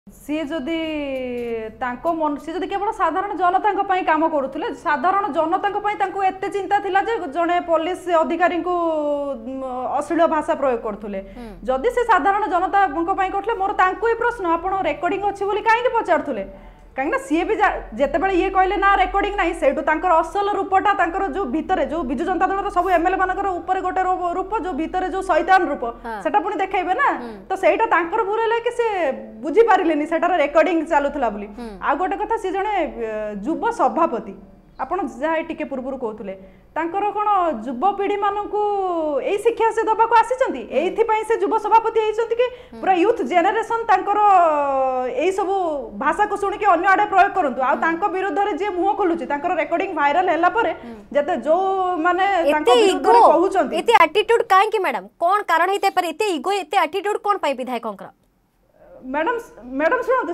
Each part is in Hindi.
सी जदि मन सी जदि केवल साधारण जनता काम करुले साधारण जनता एत चिंता थिला जे जड़े पुलिस अधिकारी को अश्लील भाषा प्रयोग करते जदि से साधारण जनता करते मोर ही प्रश्न आप रेकर्डिंग अच्छी बोली कहीं पचारुले कहीं सी भी जितेबाला ये कहले ना रेकर्डिंग ना से असल रूपटा जो भितर जो बिजु जनता दल सब एमएलए मान गोटे रूप जो भितर जो शैतान रूप सेटा पुणी देखेबे ना तो सेटा भूल है कि से बुझी पारे सेटार रेकर्डिंग चलुला बोली आ गोटे कथा सी जड़े युव सभापति आपण जहाँ टिके पूर्व कहते कौन युवपीढ़ी मानक यही शिक्षा से दबा को आसी से युव सभापति होती कि पूरा यूथ जेनेरेशन यही सब भाषा को शुणिक अन्य आड़े प्रयोग करूँ आ विरुद्ध में जी मुह खोलुची रेकर्डिंग भाइराल है जते जो माने कहते एटीट्यूड काहे मैडम कौन कारण होते पर एते इगो एते एटीट्यूड कौन पाई विधायकों मैडम मैडम शुणु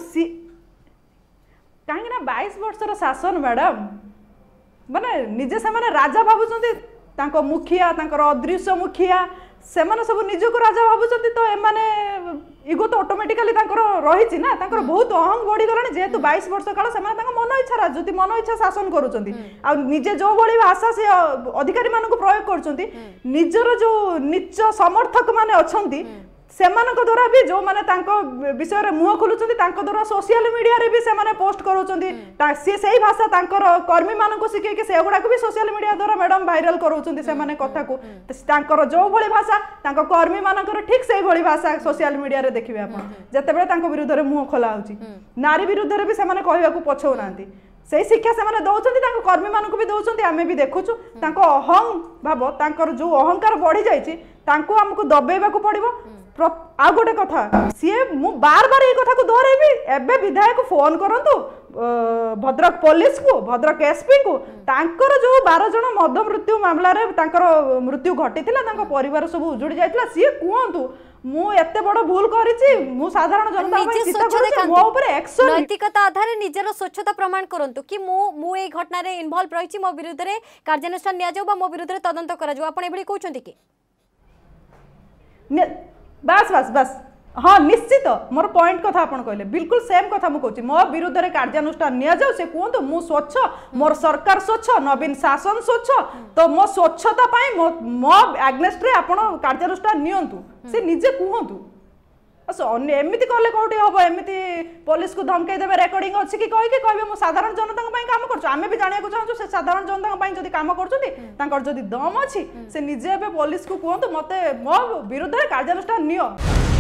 कहीं 22 वर्षर शासन मैडम माने निजे से माने राजा भावुंट मुखिया अदृश्य मुखिया से सब निजक राजा भावुंट तो एमाने इगो तो ऑटोमेटिकली रही ना बहुत अहंग बढ़ीगला जेहेतु 22 वर्ष काल से मन इच्छा राजनीति मन इच्छा शासन करुँचे जो भाई भाषा से अधिकारी मान प्रयोग कर निजर जो नीच समर्थक माने अच्छी सेमानक द्वारा भी जो माने विषय में मुह खोलुचंती द्वारा सोशल मीडिया रे भी से माने पोस्ट करूचंती से भाषा कर्मी मान को शिखे से गुड़ा भी सोशल मीडिया द्वारा मैडम भाइराल करूचंती से माने कथा को जो भली भाषा कर्मी मानकर ठीक से भली भाषा सोशल मीडिया रे देखिबे आपण जतेबेले विरुद्ध में मुह खोला होची नारी विरुद्ध में भी से माने कहबाकू पछौ नांती से शिक्षा से दौरान कर्मी मान भी दौरान आम भी देखुचु अहं भाव जो अहंकार बढ़ी जाइए आमको दबेबा पड़ो आ गोटे कथा सी मु बार बार ये कथा को दोहरेबी एबे विधायक फोन करंतु भद्रक पुलिस को भद्रक एसपी को तांकर जो 12 जन मद मृत्यु मामला रे तांकर मृत्यु घटी परिवार सब उजुड़ी जाइतिला सी कहंतु मु एते बड़ भूल करिछि मु साधारण जनता पई चिंता करिछि मो ऊपर एक्शन नैतिकता आधार निजर स्वच्छता प्रमाण करंतु कि मु ए घटना रे इन्वॉल्व रहिछि मो विरुद्ध रे कार्यानुष्ठान निया जाऊ बा मो विरुद्ध रे तदंत करा जाऊ आपण एभली कहउछंती कि बस बस बस हाँ निश्चित मोर पॉइंट कथा आपन कहले बिल्कुल सेम कथा मु कहूची मो विरुद्ध रे कार्यानुष्ठान निया जाऊ से कहंतु मु स्वच्छ मोर सरकार स्वच्छ नवीन शासन स्वच्छ तो मो स्वच्छता पाई मो एग्नेस्ट रे आपन कार्यानुष्ठान नियंतु से निजे कहंतु एमती कले कौटी हम एमती पुलिस को धमकई देवे रेकर्डिंग अच्छी कि कहीकि कहे साधारण जनता काम कर भी जाना चाहूँ से साधारण जनता जब कम कर दम अच्छी से निजे पुलिस को कहतु मत मो विरुद्ध कार्यानुष्ठान नियो।